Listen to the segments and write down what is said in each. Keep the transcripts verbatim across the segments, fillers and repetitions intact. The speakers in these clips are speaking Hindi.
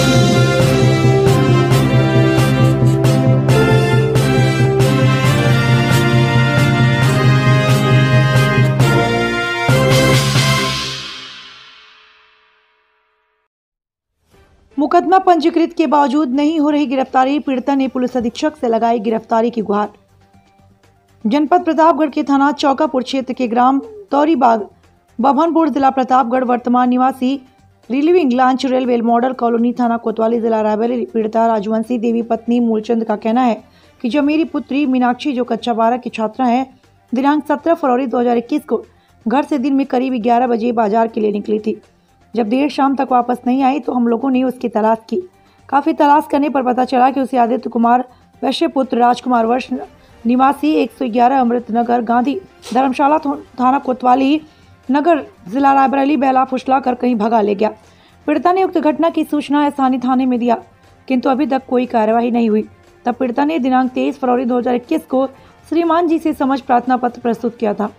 मुकदमा पंजीकृत के बावजूद नहीं हो रही गिरफ्तारी, पीड़िता ने पुलिस अधीक्षक से लगाई गिरफ्तारी की गुहार। जनपद प्रतापगढ़ के थाना चौकापुर क्षेत्र के ग्राम तौरीबाग बभनपुर जिला प्रतापगढ़ वर्तमान निवासी रिलीविंग लांच रेलवे मॉडल कॉलोनी थाना कोतवाली जिला रायबरेली पीड़िता राजवंशी देवी पत्नी मूलचंद का कहना है कि जब मेरी पुत्री मीनाक्षी जो कक्षा बारह की छात्रा है दिनांक सत्रह फरवरी दो हजार इक्कीस को घर से दिन में करीब ग्यारह बजे बाजार के लिए निकली थी। जब देर शाम तक वापस नहीं आई तो हम लोगों ने उसकी तलाश की। काफी तलाश करने पर पता चला कि उसे आदित्य कुमार वैश्य पुत्र राजकुमार वर्ष निवासी एक सौ ग्यारह अमृत नगर गांधी धर्मशाला थाना कोतवाली नगर जिला रायबरेली बेला फुसला कर कहीं भगा ले गया। पीड़िता ने उक्त घटना की सूचना स्थानीय थाने में दिया किंतु अभी तक कोई कार्यवाही नहीं हुई। तब पीड़िता ने दिनांक तेईस फरवरी दो हजार इक्कीस को श्रीमान जी से समझ प्रार्थना पत्र प्रस्तुत किया था,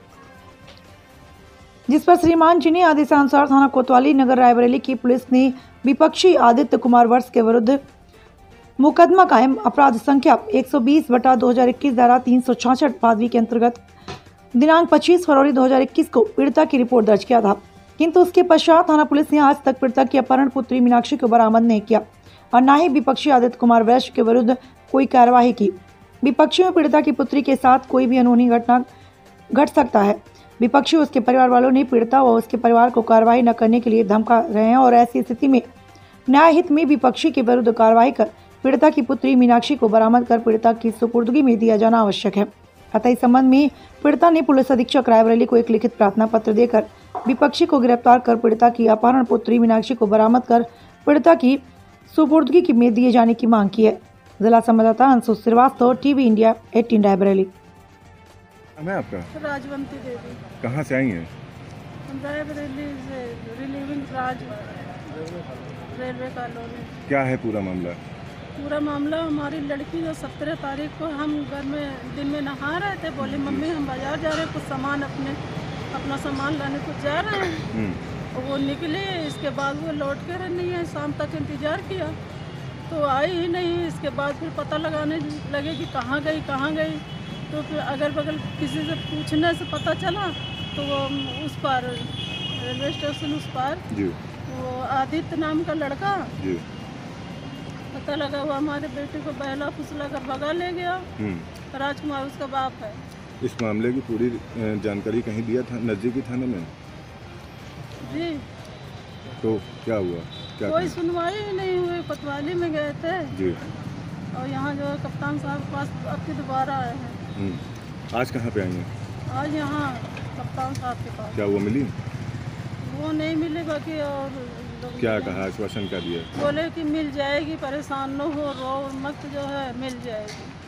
जिस पर श्रीमान जी ने आदेशानुसार थाना कोतवाली नगर रायबरेली की पुलिस ने विपक्षी आदित्य कुमार वर्ष के विरुद्ध मुकदमा कायम अपराध संख्या एक सौ बीस बटा दो हजार इक्कीस धारा तीन सौ छाछठ पादवी के अंतर्गत दिनांक पच्चीस फरवरी दो हजार इक्कीस को पीड़िता की रिपोर्ट दर्ज किया था, किंतु उसके पश्चात थाना पुलिस ने आज तक पीड़िता की अपहरण पुत्री मीनाक्षी को बरामद नहीं किया और न ही विपक्षी आदित्य कुमार वैश्य के विरुद्ध कोई कार्यवाही की। विपक्षी में पीड़िता की पुत्री के साथ कोई भी अनहोनी घटना घट सकता है। विपक्षी उसके परिवार वालों ने पीड़िता व उसके परिवार को कार्रवाई न करने के लिए धमका रहे हैं और ऐसी स्थिति में न्याय हित में विपक्षी के विरुद्ध कार्रवाई कर पीड़िता की पुत्री मीनाक्षी को बरामद कर पीड़िता की सुपुर्दगी में दिया जाना आवश्यक है। अतः इस संबंध में पीड़िता ने पुलिस अधीक्षक रायबरेली को एक लिखित प्रार्थना पत्र देकर विपक्षी को गिरफ्तार कर पीड़िता की अपहरण पुत्री मीनाक्षी को बरामद कर पीड़िता की सुपुर्दगी में दिए जाने की मांग की है। जिला संवाददाता अंशु श्रीवास्तव, टीवी इंडिया अठारह रायबरेली। नाम है आपका? राजवंती देवी। कहाँ से आई हैं? रायबरेली से रिलीविंग राज रेलवे कॉलोनी। क्या है पूरा मामला? पूरा मामला हमारी लड़की जो सत्रह तारीख को हम घर में दिन में नहा रहे थे, बोली मम्मी हम बाजार जा रहे हैं, कुछ सामान अपने अपना सामान लाने कुछ जा रहे हैं। वो निकली, इसके बाद वो लौट कर नहीं है, शाम तक इंतज़ार किया तो आई ही नहीं। इसके बाद फिर पता लगाने लगे कि कहाँ गई कहाँ गई, तो फिर अगल बगल किसी से पूछने से पता चला तो वो उस पार रेलवे स्टेशन उस पार वो आदित्य नाम का लड़का जी। पता लगा हुआ हमारे बेटे को बहला फुसला कर भगा ले गया। राजकुमार उसका बाप है। इस मामले की पूरी जानकारी कहीं दिया था नजदीकी थाने में? जी। तो क्या हुआ? क्या कोई सुनवाई ही नहीं हुई। कोतवाली में गए थे जी और यहाँ जो है कप्तान साहब के पास अब के दोबारा आए हैं। आज कहाँ पे आई हैं? आज यहाँ कप्तान साहब के पास। क्या वो मिली? वो नहीं मिली, बाकी और क्या कहा, आश्वासन क्या दिया? बोले कि मिल जाएगी, परेशान न हो, रो मत, जो है मिल जाएगी।